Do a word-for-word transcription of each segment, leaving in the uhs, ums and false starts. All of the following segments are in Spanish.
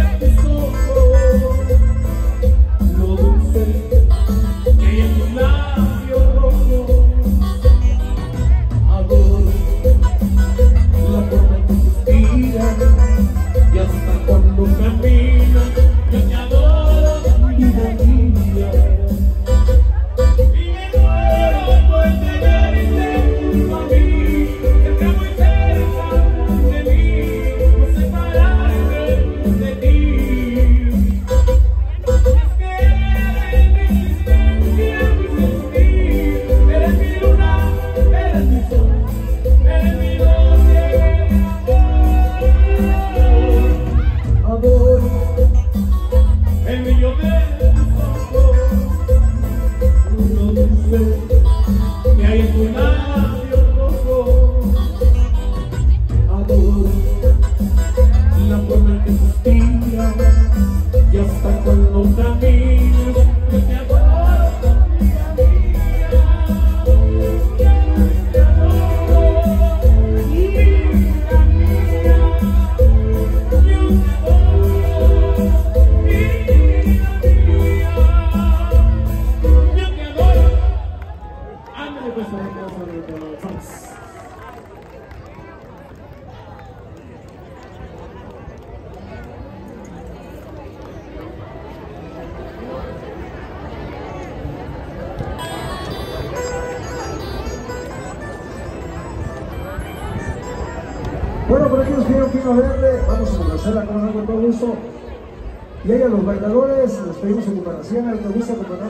Bueno, por aquí nos pidieron Pino Verde, vamos a conocerla con algo, con todo gusto. Y ahí a los bailadores, les pedimos su cooperación, al que gusta cooperar.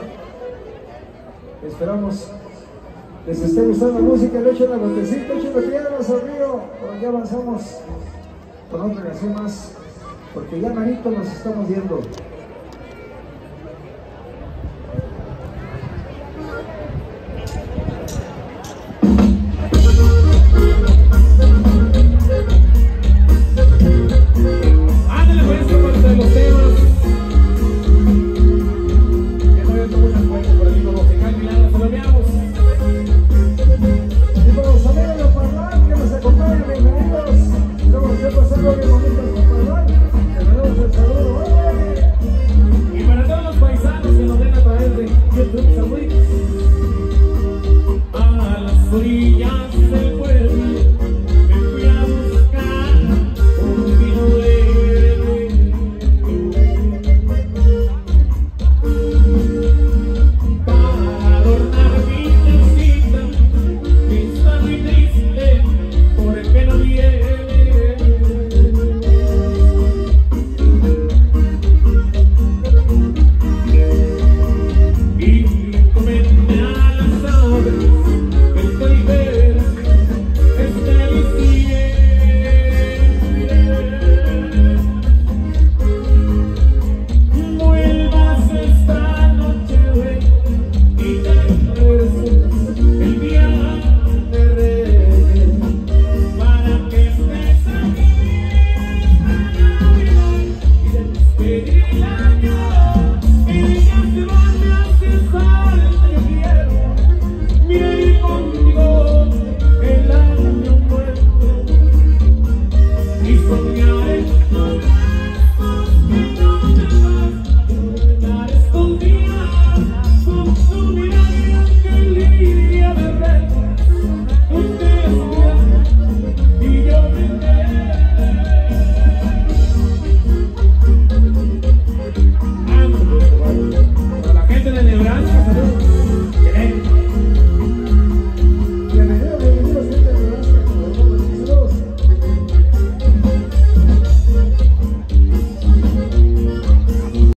Esperamos les esté gustando la música, le echen la botecita, echen la piedras al río. Por aquí avanzamos con otra canción más, porque ya marito nos estamos viendo.